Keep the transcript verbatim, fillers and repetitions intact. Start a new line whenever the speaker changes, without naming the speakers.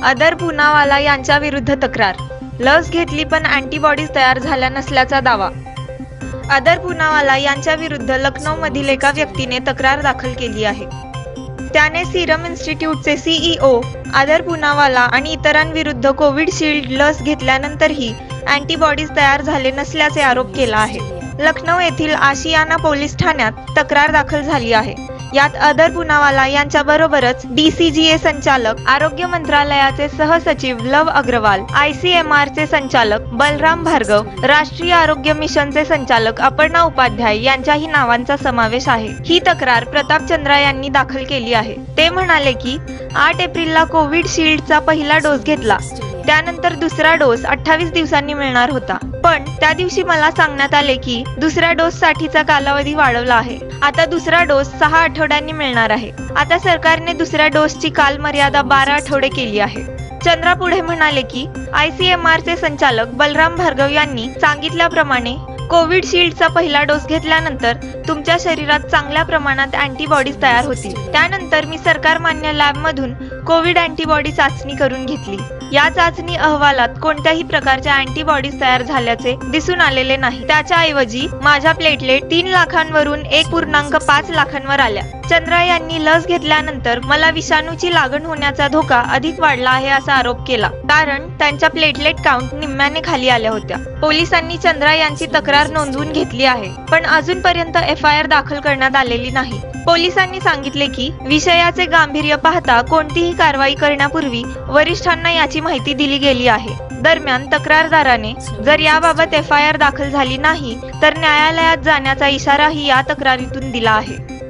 Other Poonawalla यांच्या विरुद्ध तक्रार. लस घेतली पण अँटीबॉडीज तयार झाल्या नसल्याचा दावा. अदर पूनावाला यांच्या विरुद्ध लखनौमधील एका व्यक्तीने तक्रार दाखल केली आहे. त्याने सिरम इन्स्टिट्यूटचे सीईओ अदर पूनावाला आणि इतरांविरुद्ध कोविडशिल्ड लस घेतल्यानंतरही अँटीबॉडीज तयार झाले नसल्याचे आरोप केला आहे. लखनौ येथील आशियाना पोलीस ठाण्यात तक्रार दाखल झाली आहे. यात अदर पूनावाला यांच्याबरोबरच डीसीजीए संचालक, आरोग्य मंत्रालयाचे सहसचिव लव अग्रवाल, आयसीएमआरचे संचालक बलराम भार्गव, राष्ट्रीय आरोग्य मिशनचे संचालक अपर्णा उपाध्याय यांच्याही नावांचा समावेश आहे. ही तक्रार प्रताप चंद्रा यांनी दाखल केली आहे. ते म्हणाले की आठ एप्रिलला कोविडशिल्डचा पहिला डोस घेतला. त्यानंतर दुसरा डोस अठ्ठावीस दिवसांनी मिळणार होता, पण त्या दिवशी मला सांगण्यात आले की दुसऱ्या डोस साठीचा कालावधी वाढवला आहे. आता दुसरा डोस सहा आठवड्यांनी मिळणार आहे. आता सरकारने दुसऱ्या डोसची कालमर्यादा बारा आठवडे केली आहे. चंद्रा पुढे म्हणाले की आयसीएमआरचे संचालक बलराम भार्गव यांनी सांगितल्याप्रमाणे कोविडशिल्डचा पहिला डोस घेतल्यानंतर तुमच्या शरीरात चांगल्या प्रमाणात अँटीबॉडीज तयार होतील. त्यानंतर मी सरकारमान्य लॅबमधून कोविड अँटीबॉडी चाचणी करून घेतली. या चाचणी अहवालात कोणत्याही प्रकारच्या अँटीबॉडीज तयार झाल्याचे दिसून आलेले नाही. त्याच्याऐवजी माझ्या प्लेटलेट तीन लाखांवरून एक पूर्णांक पाच लाखांवर आल्या. चंद्रा यांनी लस घेतल्यानंतर मला विषाणूची लागण होण्याचा धोका अधिक वाढला आहे असा आरोप केला, कारण त्यांच्या प्लेटलेट काउंट निम्म्याने खाली आल्या होत्या. पोलिसांनी चंद्रा यांची तक्रार नोंदवून घेतली आहे, पण अजूनपर्यंत एफ आय आर दाखल करण्यात आलेली नाही. पोलिसांनी सांगितले की विषयाचे गांभीर्य पाहता कोणतीही कारवाई करण्यापूर्वी वरिष्ठांना याची माहिती दिली गेली आहे. दरम्यान तक्रारदाराने जर याबाबत एफ आय आर दाखल झाली नाही तर न्यायालयात जाण्याचा इशाराही या तक्रारीतून दिला आहे.